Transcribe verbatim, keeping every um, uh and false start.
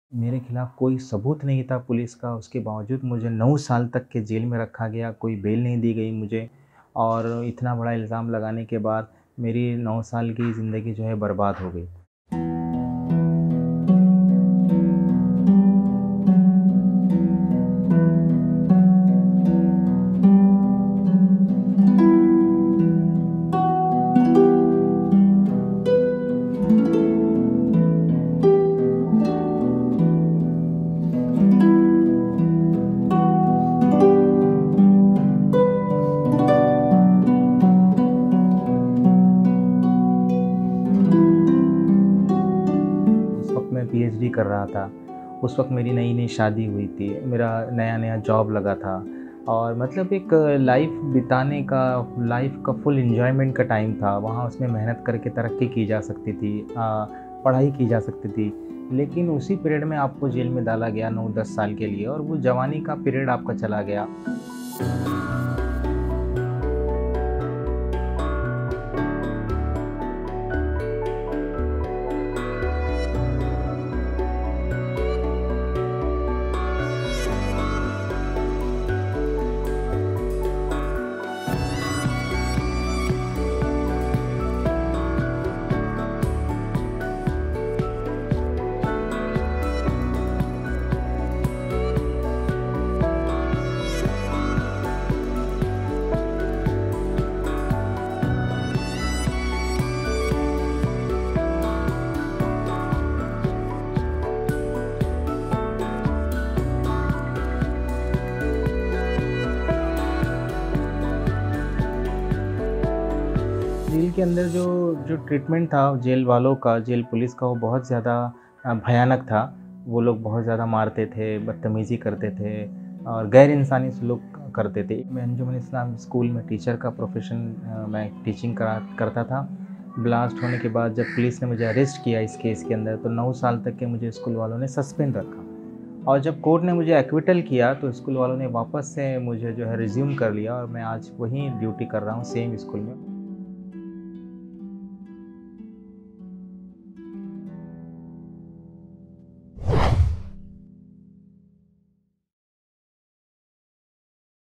मेरे खिलाफ़ कोई सबूत नहीं था पुलिस का, उसके बावजूद मुझे नौ साल तक के जेल में रखा गया, कोई बेल नहीं दी गई मुझे और इतना बड़ा इल्ज़ाम लगाने के बाद मेरी नौ साल की ज़िंदगी जो है बर्बाद हो गई। उस वक़्त मैं पीएचडी कर रहा था, उस वक़्त मेरी नई-नई शादी हुई थी, मेरा नया-नया जॉब लगा था और मतलब एक लाइफ़ बिताने का, लाइफ़ का फुल एन्जॉयमेंट का टाइम था। वहाँ उसमें मेहनत करके तरक्की की जा सकती थी, अ, पढ़ाई की जा सकती थी। लेकिन उसी पीरियड में आपको जेल में डाला गया नौ दस साल के लिए और वो जवानी का पीरियड आपका चला गया। जेल के अंदर जो जो ट्रीटमेंट था जेल वालों का, जेल पुलिस का, वो बहुत ज़्यादा अ, भयानक था। वो लोग बहुत ज़्यादा मारते थे, बदतमीज़ी करते थे और गैर इंसानी सलूक करते थे। मैं अंजुमन इस्लाम स्कूल में टीचर का प्रोफ़ेशन, अ, मैं टीचिंग करा करता था। ब्लास्ट होने के बाद जब पुलिस ने मुझे अरेस्ट किया इस केस के अंदर, तो नौ साल तक के मुझे स्कूल वालों ने सस्पेंड रखा और जब कोर्ट ने मुझे एक्विटल किया, तो स्कूल वालों ने वापस से मुझे जो है रिज़्यूम कर लिया और मैं आज वहीं ड्यूटी कर रहा हूँ, सेम स्कूल में।